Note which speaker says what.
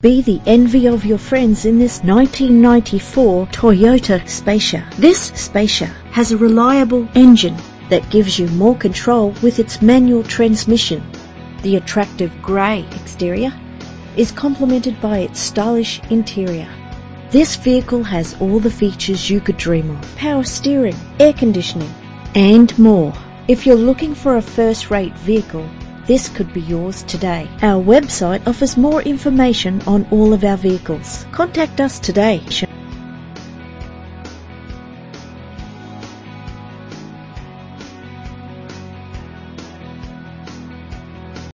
Speaker 1: Be the envy of your friends in this 1994 Toyota Spacia. This Spacia has a reliable engine that gives you more control with its manual transmission. The attractive grey exterior is complemented by its stylish interior. This vehicle has all the features you could dream of: power steering, air conditioning, and more. If you're looking for a first-rate vehicle, this could be yours today. Our website offers more information on all of our vehicles. Contact us today.